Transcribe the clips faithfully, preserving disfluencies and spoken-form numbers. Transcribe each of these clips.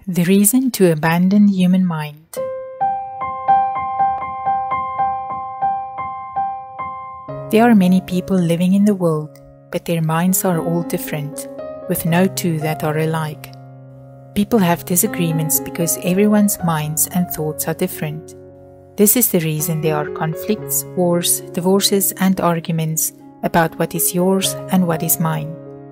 The reason to abandon the human mind. There are many people living in the world, but their minds are all different, with no two that are alike. People have disagreements because everyone's minds and thoughts are different. This is the reason there are conflicts, wars, divorces, and arguments about what is yours and what is mine.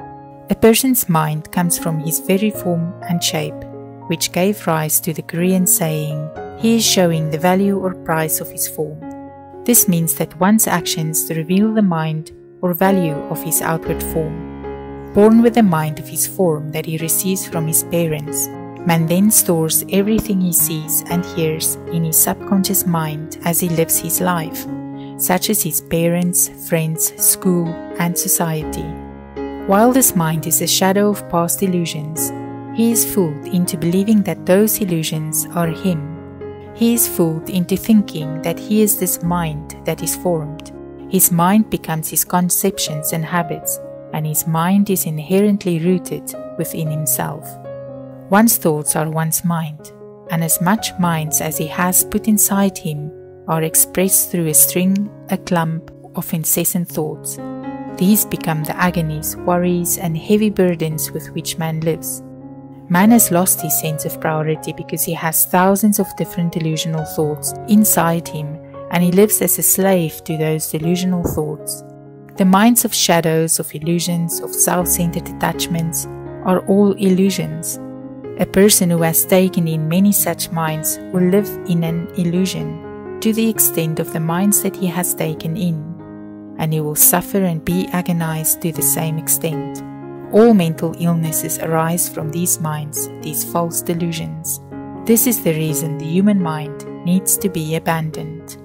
A person's mind comes from his very form and shape, which gave rise to the Korean saying, "He is showing the value or price of his form." This means that one's actions reveal the mind or value of his outward form. Born with the mind of his form that he receives from his parents, man then stores everything he sees and hears in his subconscious mind as he lives his life, such as his parents, friends, school, and society. While this mind is a shadow of past illusions, he is fooled into believing that those illusions are him. He is fooled into thinking that he is this mind that is formed. His mind becomes his conceptions and habits, and his mind is inherently rooted within himself. One's thoughts are one's mind, and as much minds as he has put inside him are expressed through a string, a clump of incessant thoughts. These become the agonies, worries, and heavy burdens with which man lives. Man has lost his sense of priority because he has thousands of different delusional thoughts inside him, and he lives as a slave to those delusional thoughts. The minds of shadows, of illusions, of self-centered attachments are all illusions. A person who has taken in many such minds will live in an illusion to the extent of the minds that he has taken in, and he will suffer and be agonized to the same extent. All mental illnesses arise from these minds, these false delusions. This is the reason the human mind needs to be abandoned.